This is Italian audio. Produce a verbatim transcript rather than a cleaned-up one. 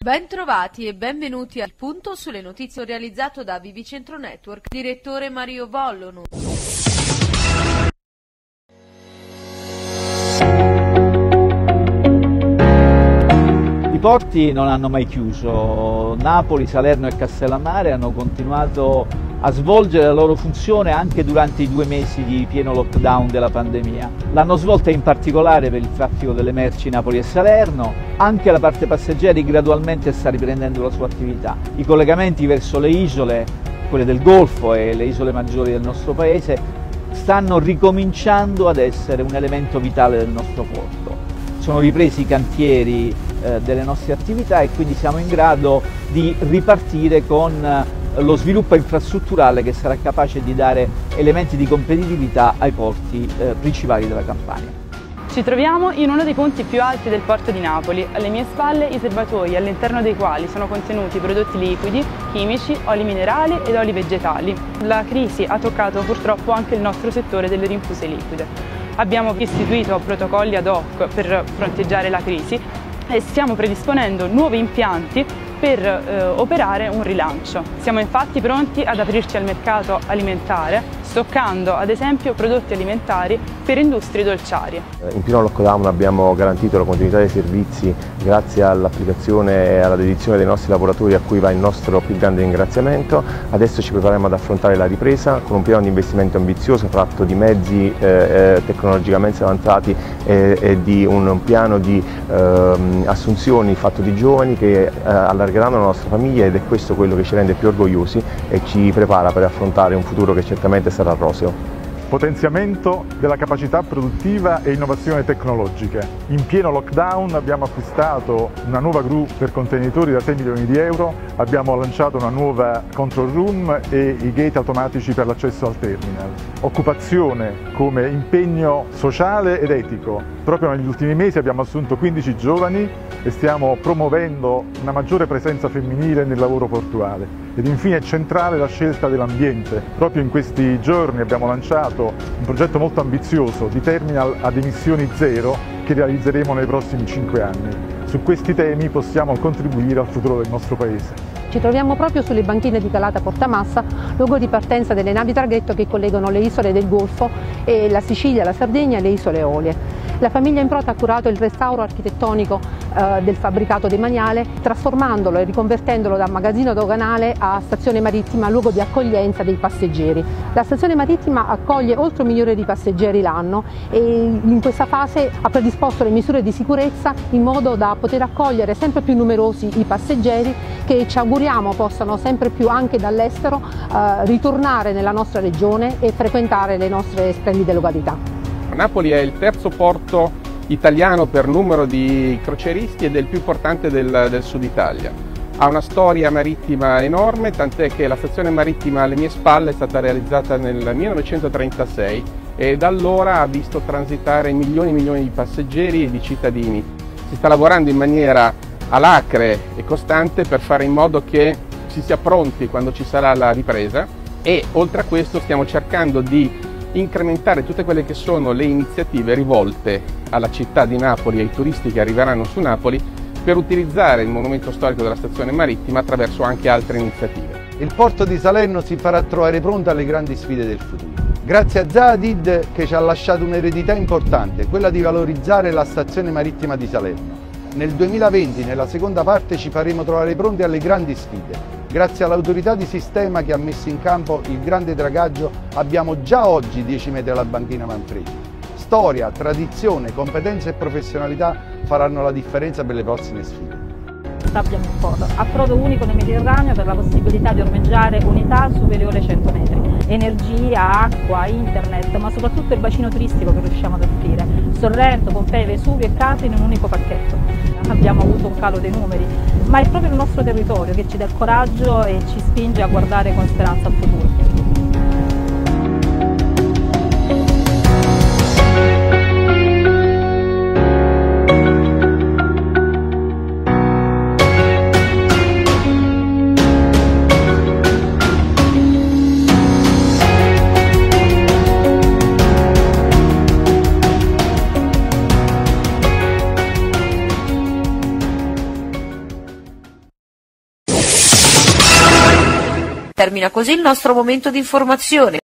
Bentrovati e benvenuti al Punto sulle notizie realizzato da Vivicentro Network, direttore Mario Vollonu. I porti non hanno mai chiuso, Napoli, Salerno e Castellammare hanno continuato a svolgere la loro funzione anche durante i due mesi di pieno lockdown della pandemia. L'hanno svolta in particolare per il traffico delle merci Napoli e Salerno, anche la parte passeggeri gradualmente sta riprendendo la sua attività. I collegamenti verso le isole, quelle del Golfo e le isole maggiori del nostro paese, stanno ricominciando ad essere un elemento vitale del nostro porto. Sono ripresi i cantieri eh, delle nostre attività e quindi siamo in grado di ripartire con eh, lo sviluppo infrastrutturale che sarà capace di dare elementi di competitività ai porti eh, principali della Campania. Ci troviamo in uno dei punti più alti del porto di Napoli. Alle mie spalle i serbatoi all'interno dei quali sono contenuti prodotti liquidi, chimici, oli minerali ed oli vegetali. La crisi ha toccato purtroppo anche il nostro settore delle rinfuse liquide. Abbiamo istituito protocolli ad hoc per fronteggiare la crisi e stiamo predisponendo nuovi impianti per eh, operare un rilancio. Siamo infatti pronti ad aprirci al mercato alimentare, stoccando ad esempio prodotti alimentari per industrie dolciarie. In pieno lockdown abbiamo garantito la continuità dei servizi grazie all'applicazione e alla dedizione dei nostri lavoratori, a cui va il nostro più grande ringraziamento. Adesso ci prepariamo ad affrontare la ripresa con un piano di investimento ambizioso fatto di mezzi eh, tecnologicamente avanzati e, e di un piano di eh, assunzioni fatto di giovani che eh, allargheranno la nostra famiglia, ed è questo quello che ci rende più orgogliosi e ci prepara per affrontare un futuro che certamente sarà roseo. Potenziamento della capacità produttiva e innovazione tecnologiche. In pieno lockdown abbiamo acquistato una nuova gru per contenitori da sei milioni di euro, abbiamo lanciato una nuova control room e i gate automatici per l'accesso al terminal. Occupazione come impegno sociale ed etico. Proprio negli ultimi mesi abbiamo assunto quindici giovani e stiamo promuovendo una maggiore presenza femminile nel lavoro portuale. Ed infine è centrale la scelta dell'ambiente. Proprio in questi giorni abbiamo lanciato un progetto molto ambizioso di terminal ad emissioni zero che realizzeremo nei prossimi cinque anni. Su questi temi possiamo contribuire al futuro del nostro Paese. Ci troviamo proprio sulle banchine di Calata Portamassa, luogo di partenza delle navi traghetto che collegano le isole del Golfo e la Sicilia, la Sardegna e le isole Eolie. La famiglia Improta ha curato il restauro architettonico eh, del fabbricato demaniale, trasformandolo e riconvertendolo da magazzino doganale a stazione marittima, luogo di accoglienza dei passeggeri. La stazione marittima accoglie oltre un milione di passeggeri l'anno e in questa fase ha predisposto le misure di sicurezza in modo da poter accogliere sempre più numerosi i passeggeri che ci auguriamo possano sempre più anche dall'estero eh, ritornare nella nostra regione e frequentare le nostre splendide località. Napoli è il terzo porto italiano per numero di crocieristi ed è il più importante del, del sud Italia. Ha una storia marittima enorme, tant'è che la stazione marittima alle mie spalle è stata realizzata nel millenovecentotrentasei e da allora ha visto transitare milioni e milioni di passeggeri e di cittadini. Si sta lavorando in maniera alacre e costante per fare in modo che si sia pronti quando ci sarà la ripresa, e oltre a questo stiamo cercando di incrementare tutte quelle che sono le iniziative rivolte alla città di Napoli e ai turisti che arriveranno su Napoli per utilizzare il monumento storico della stazione marittima attraverso anche altre iniziative. Il porto di Salerno si farà trovare pronto alle grandi sfide del futuro. Grazie a Zadid, che ci ha lasciato un'eredità importante, quella di valorizzare la stazione marittima di Salerno. Nel duemilaventi, nella seconda parte, ci faremo trovare pronti alle grandi sfide. Grazie all'autorità di sistema che ha messo in campo il grande dragaggio, abbiamo già oggi dieci metri alla banchina Manfredi. Storia, tradizione, competenza e professionalità faranno la differenza per le prossime sfide. Abbiamo un porto, approdo unico nel Mediterraneo per la possibilità di ormeggiare unità superiori ai cento metri. Energia, acqua, internet, ma soprattutto il bacino turistico che riusciamo ad offrire. Sorrento, Pompei, Vesuvio e Capri in un unico pacchetto. Abbiamo avuto un calo dei numeri, ma è proprio il nostro territorio che ci dà il coraggio e ci spinge a guardare con speranza al futuro. Termina così il nostro momento di informazione.